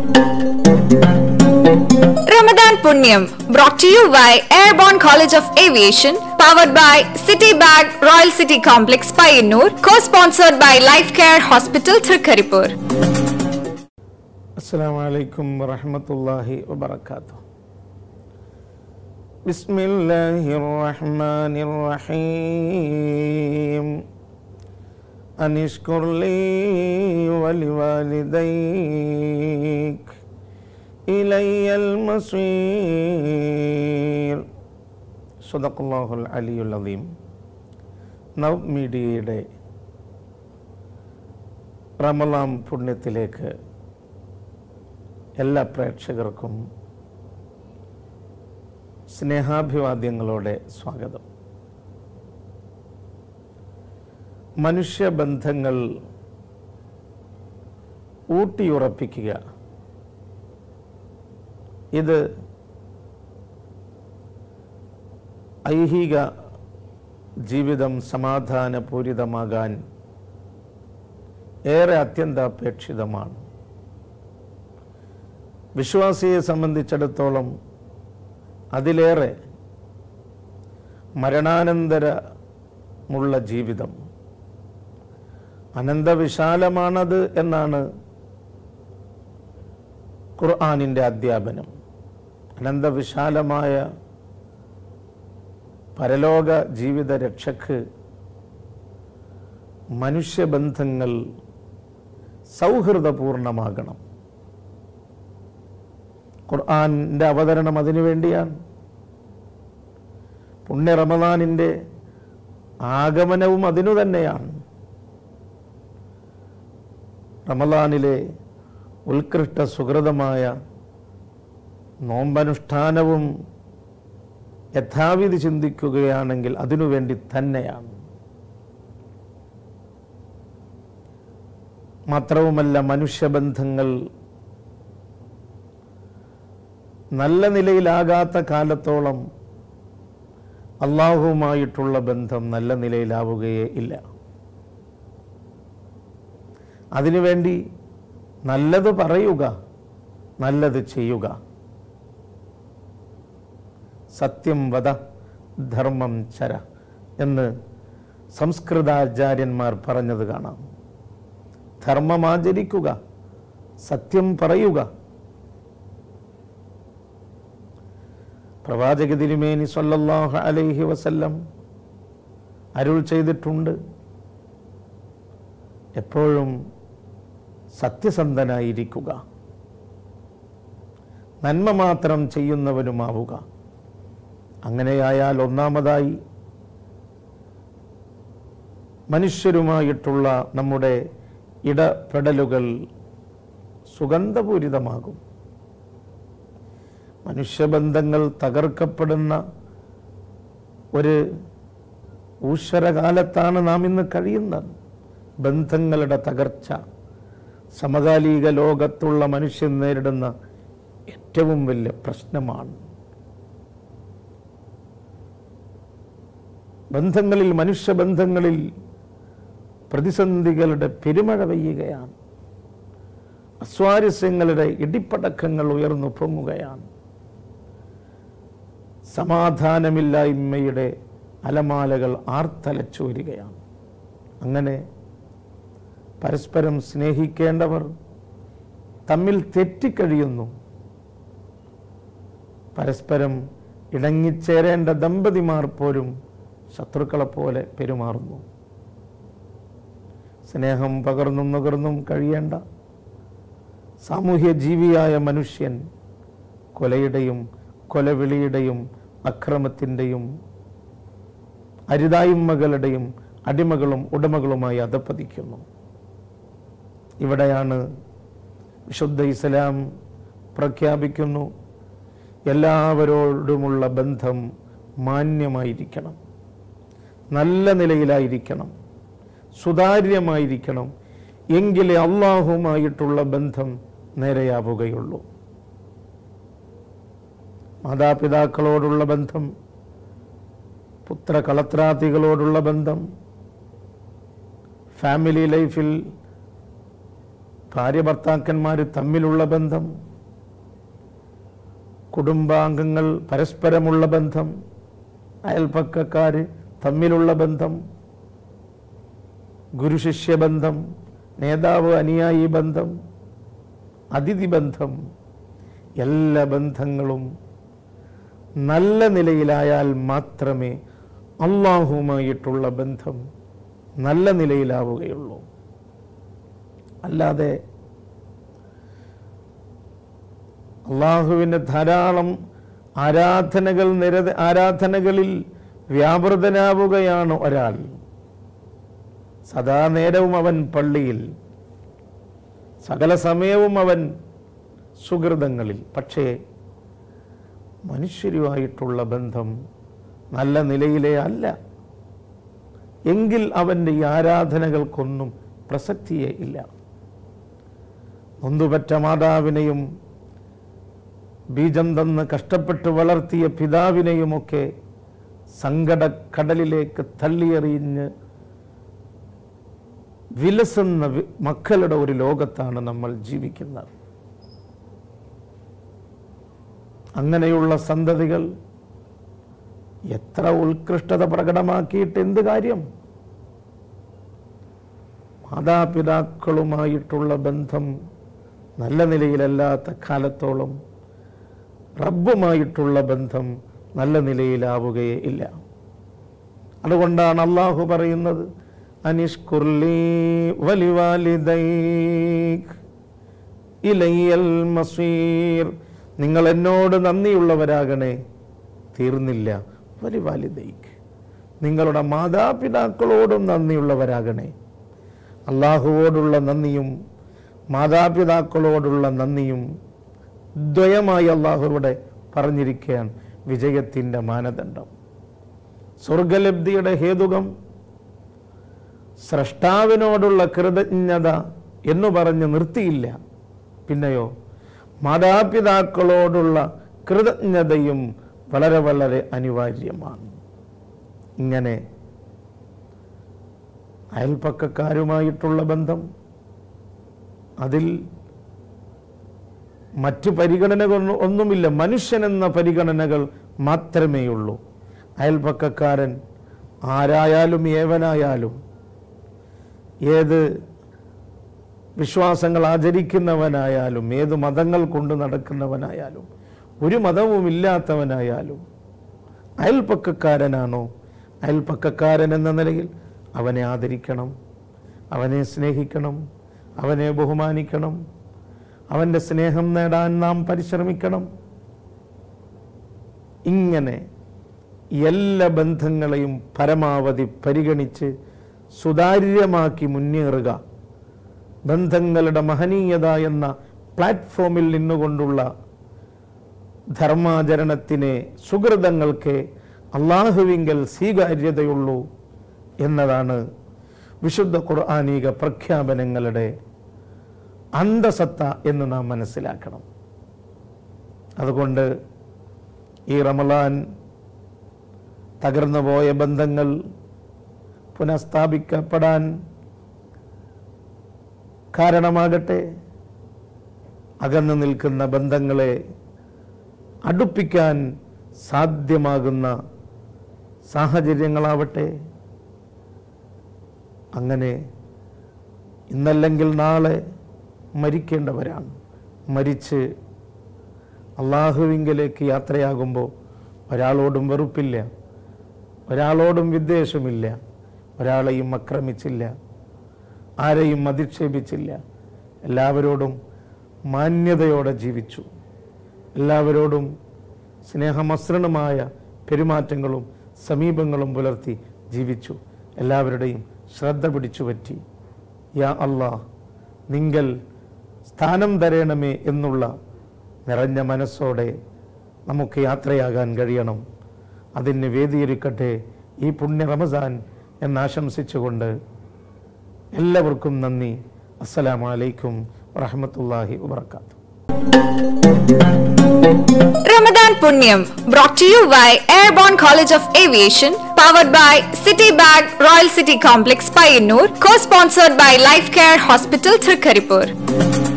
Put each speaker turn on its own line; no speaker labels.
Ramadan Punyam, brought to you by Airborne College of Aviation, powered by Citybag Royal City Complex, Payyanur, co-sponsored by Life Care Hospital, Thirukkaripur.
Assalamu alaikum wa rahmatullahi wa barakatuh. Bismillahirrahmanirrahim. Anishkur li wa liwalidayk ilayyal masir. Sadaqallahul aliyyul azim. നവ് മീഡിയയുടെ റമളാൻ പുണ്യത്തിലേക്ക് എല്ലാ പ്രേക്ഷകർക്കും സ്നേഹാഭിവാദ്യങ്ങളോടെ സ്വാഗതം. മനുഷ്യബന്ധങ്ങൾ ഊട്ടിയുറപ്പിക്കുക, ഇത് ഐഹിക ജീവിതം സമാധാനപൂരിതമാകാൻ ഏറെ അത്യന്താപേക്ഷിതമാണ്. വിശ്വാസിയെ സംബന്ധിച്ചിടത്തോളം അതിലേറെ മരണാനന്തരമുള്ള ജീവിതം അനന്തവിശാലമാണത് എന്നാണ് ഖുർആനിൻ്റെ അധ്യാപനം. അനന്തവിശാലമായ പരലോക ജീവിത രക്ഷയ്ക്ക് മനുഷ്യബന്ധങ്ങൾ സൗഹൃദപൂർണമാകണം. ഖുർആനിൻ്റെ അവതരണം അതിനുവേണ്ടിയാണ്. പുണ്യ റമളാനിൻ്റെ ആഗമനവും അതിനു തന്നെയാണ്. റമളാനിലെ ഉത്കൃഷ്ട സുഹൃതമായ നോമ്പനുഷ്ഠാനവും യഥാവിധി ചിന്തിക്കുകയാണെങ്കിൽ അതിനുവേണ്ടി തന്നെയാണ്. മാത്രവുമല്ല, മനുഷ്യബന്ധങ്ങൾ നല്ല നിലയിലാകാത്ത കാലത്തോളം അള്ളാഹുവുമായിട്ടുള്ള ബന്ധം നല്ല നിലയിലാവുകയേ ഇല്ല. അതിനുവേണ്ടി നല്ലത് പറയുക, നല്ലത് ചെയ്യുക. സത്യം വദ ധർമ്മം ചര എന്ന് സംസ്കൃതാചാര്യന്മാർ പറഞ്ഞത് കാണാം. ധർമ്മമാചരിക്കുക, സത്യം പറയുക. പ്രവാചക തിരുമേനി സ്വല്ലല്ലാഹു അലൈഹി വസല്ലം അരുൾ ചെയ്തിട്ടുണ്ട്, എപ്പോഴും സത്യസന്ധനായിരിക്കുക, നന്മ മാത്രം ചെയ്യുന്നവനുമാവുക. അങ്ങനെയായാൽ ഒന്നാമതായി മനുഷ്യരുമായിട്ടുള്ള നമ്മുടെ ഇടപെടലുകൾ സുഗന്ധപൂരിതമാകും. മനുഷ്യബന്ധങ്ങൾ തകർക്കപ്പെടുന്ന ഒരു ഊശ്വരകാലത്താണ് നാം ഇന്ന് കഴിയുന്നത്. ബന്ധങ്ങളുടെ തകർച്ച സമകാലിക ലോകത്തുള്ള മനുഷ്യൻ നേരിടുന്ന ഏറ്റവും വലിയ പ്രശ്നമാണ്. ബന്ധങ്ങളിൽ, മനുഷ്യബന്ധങ്ങളിൽ പ്രതിസന്ധികളുടെ പെരുമഴ പെയ്യുകയാണ്. അസ്വാരസ്യങ്ങളുടെ ഇടിപ്പടക്കങ്ങൾ ഉയർന്നു പൊങ്ങുകയാണ്. സമാധാനമില്ലായ്മയുടെ അലമാലകൾ ആർത്തലച്ചു വരികയാണ്. അങ്ങനെ പരസ്പരം സ്നേഹിക്കേണ്ടവർ തമ്മിൽ തെറ്റിക്കഴിയുന്നു. പരസ്പരം ഇണങ്ങിച്ചേരേണ്ട ദമ്പതിമാർ പോലും ശത്രുക്കളെപ്പോലെ പെരുമാറുന്നു. സ്നേഹം പകർന്നും നുകർന്നും കഴിയേണ്ട സാമൂഹ്യ ജീവിയായ മനുഷ്യൻ കൊലയുടെയും കൊലവിളിയുടെയും അക്രമത്തിൻ്റെയും അരുതായ്മകളുടെയും അടിമകളും ഉടമകളുമായി അധപ്പതിക്കുന്നു. ഇവിടെയാണ് വിശുദ്ധ ഇസ്ലാം പ്രഖ്യാപിക്കുന്നു, എല്ലാവരോടുമുള്ള ബന്ധം മാന്യമായിരിക്കണം, നല്ല നിലയിലായിരിക്കണം, സുതാര്യമായിരിക്കണം. എങ്കിലേ അള്ളാഹുമായിട്ടുള്ള ബന്ധം നേരെയാവുകയുള്ളൂ. മാതാപിതാക്കളോടുള്ള ബന്ധം, പുത്രകളത്രാദികളോടുള്ള ബന്ധം, ഫാമിലി ലൈഫിൽ ഭാര്യ ഭർത്താക്കന്മാർ തമ്മിലുള്ള ബന്ധം, കുടുംബാംഗങ്ങൾ പരസ്പരമുള്ള ബന്ധം, അയൽപക്കക്കാർ തമ്മിലുള്ള ബന്ധം, ഗുരുശിഷ്യ ബന്ധം, നേതാവ് അനുയായി ബന്ധം, അതിഥി ബന്ധം, എല്ലാ ബന്ധങ്ങളും നല്ല നിലയിലായാൽ മാത്രമേ അള്ളാഹുവുമായിട്ടുള്ള ബന്ധം നല്ല നിലയിലാവുകയുള്ളൂ. അല്ലാതെ അള്ളാഹുവിൻ്റെ ധാരാളം ആരാധനകളിൽ വ്യാപൃതനാവുകയാണ് ഒരാൾ. സദാ നേരവും അവൻ പള്ളിയിൽ, സകല സമയവും അവൻ സുഹൃതങ്ങളിൽ, പക്ഷേ മനുഷ്യരുമായിട്ടുള്ള ബന്ധം നല്ല നിലയിലേ അല്ല എങ്കിൽ അവൻ്റെ ഈ ആരാധനകൾക്കൊന്നും പ്രസക്തിയേ ഇല്ല. നൊന്തുപറ്റ മാതാവിനെയും ബീജം തന്ന് കഷ്ടപ്പെട്ട് വളർത്തിയ പിതാവിനെയുമൊക്കെ സങ്കടക്കടലിലേക്ക് തള്ളിയെറിഞ്ഞ് വിലസുന്ന മക്കളുടെ ഒരു ലോകത്താണ് നമ്മൾ ജീവിക്കുന്നത്. അങ്ങനെയുള്ള സന്തതികൾ എത്ര ഉത്കൃഷ്ടത പ്രകടമാക്കിയിട്ട് എന്ത് കാര്യം? മാതാപിതാക്കളുമായിട്ടുള്ള ബന്ധം നല്ല നിലയിലല്ലാത്ത കാലത്തോളം റബ്ബുമായിട്ടുള്ള ബന്ധം നല്ല നിലയിലാവുകയേ ഇല്ല. അതുകൊണ്ടാണ് അള്ളാഹു പറയുന്നത്, അനിഷ്കുർലി വലിവാലിദൈക് ഇലയ്യൽ മസീർ, നിങ്ങൾ എന്നോട് നന്ദിയുള്ളവരാകണേ. തീർന്നില്ല, വലിവാലിദൈക്, നിങ്ങളുടെ മാതാപിതാക്കളോടും നന്ദിയുള്ളവരാകണേ. അള്ളാഹുവോടുള്ള നന്ദിയും മാതാപിതാക്കളോടുള്ള നന്ദിയും ദ്വയമായി അള്ളാഹു ഇവിടെ പറഞ്ഞിരിക്കുകയാണ് വിജയത്തിൻ്റെ മാനദണ്ഡം. സ്വർഗലബ്ധിയുടെ ഹേതുകം സ്രഷ്ടാവിനോടുള്ള കൃതജ്ഞത എന്നു പറഞ്ഞ് നിർത്തിയില്ല. പിന്നെയോ മാതാപിതാക്കളോടുള്ള കൃതജ്ഞതയും വളരെ വളരെ അനിവാര്യമാണ്. ഇങ്ങനെ അയൽപക്കക്കാരുമായിട്ടുള്ള ബന്ധം, അതിൽ മറ്റു പരിഗണനകൾ ഒന്നുമില്ല, മനുഷ്യനെന്ന പരിഗണനകൾ മാത്രമേയുള്ളൂ. അയൽപക്കക്കാരൻ ആരായാലും ഏവനായാലും, ഏത് വിശ്വാസങ്ങൾ ആചരിക്കുന്നവനായാലും, ഏത് മതങ്ങൾ കൊണ്ട് നടക്കുന്നവനായാലും, ഒരു മതവുമില്ലാത്തവനായാലും, അയൽപക്കക്കാരനാണോ, അയൽപക്കക്കാരൻ എന്ന നിലയിൽ അവനെ ആദരിക്കണം, അവനെ സ്നേഹിക്കണം, അവനെ ബഹുമാനിക്കണം, അവൻ്റെ സ്നേഹം നേടാൻ നാം പരിശ്രമിക്കണം. ഇങ്ങനെ എല്ലാ ബന്ധങ്ങളെയും പരമാവധി പരിഗണിച്ച് സുതാര്യമാക്കി മുന്നേറുക, ബന്ധങ്ങളുടെ മഹനീയത എന്ന പ്ലാറ്റ്ഫോമിൽ നിന്നുകൊണ്ടുള്ള ധർമാചരണത്തിന്, സുഹൃതങ്ങൾക്ക് അള്ളാഹുവിങ്കൽ സ്വീകാര്യതയുള്ളൂ എന്നതാണ് വിശുദ്ധ ഖുർആനിക പ്രഖ്യാപനങ്ങളുടെ അന്തസത്ത എന്ന് നാം മനസ്സിലാക്കണം. അതുകൊണ്ട് ഈ റമളാൻ തകർന്നുപോയ ബന്ധങ്ങൾ പുനഃസ്ഥാപിക്കപ്പെടാൻ കാരണമാകട്ടെ, അകന്നു നിൽക്കുന്ന ബന്ധങ്ങളെ അടുപ്പിക്കാൻ സാധ്യമാകുന്ന സാഹചര്യങ്ങളാവട്ടെ. അങ്ങനെ ഇന്നല്ലെങ്കിൽ നാളെ മരിക്കേണ്ടവരാണ്. മരിച്ച് അള്ളാഹുവിങ്കലേക്ക് യാത്രയാകുമ്പോൾ ഒരാളോടും വെറുപ്പില്ല, ഒരാളോടും വിദ്വേഷമില്ല, ഒരാളെയും ആക്രമിച്ചില്ല, ആരെയും അധിക്ഷേപിച്ചില്ല, എല്ലാവരോടും മാന്യതയോടെ ജീവിച്ചു, എല്ലാവരോടും സ്നേഹമസൃണമായ പെരുമാറ്റങ്ങളും സമീപങ്ങളും പുലർത്തി ജീവിച്ചു, എല്ലാവരുടെയും ശ്രദ്ധ പിടിച്ചു പറ്റി. യാ അല്ലാഹ്, നിങ്കൽ സ്ഥാനം തരണമേ എന്നുള്ള നിറഞ്ഞ മനസ്സോടെ നമുക്ക് യാത്രയാകാൻ കഴിയണം. അതിന് വേദിയൊരുക്കട്ടെ ഈ പുണ്യ റമസാൻ എന്നാശംസിച്ചുകൊണ്ട് എല്ലാവർക്കും നന്ദി. അസ്സലാമു അലൈക്കും വറഹ്മത്തുള്ളാഹി വബറകാതുഹു.
Ramadan Punyam, brought to you by Airborne College of Aviation, powered by City Bag Royal City Complex Payyanur, co-sponsored by Life Care Hospital Thirukkaripur.